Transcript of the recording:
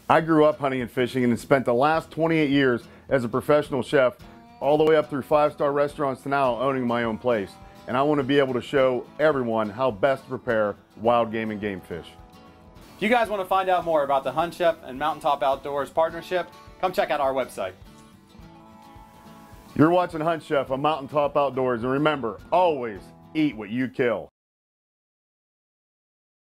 I grew up hunting and fishing and spent the last 28 years as a professional chef, all the way up through 5-star restaurants to now owning my own place. And I want to be able to show everyone how best to prepare wild game and game fish. If you guys want to find out more about the Hunt Chef and Mountaintop Outdoors partnership, come check out our website. You're watching Hunt Chef on Mountaintop Outdoors, and remember, always eat what you kill.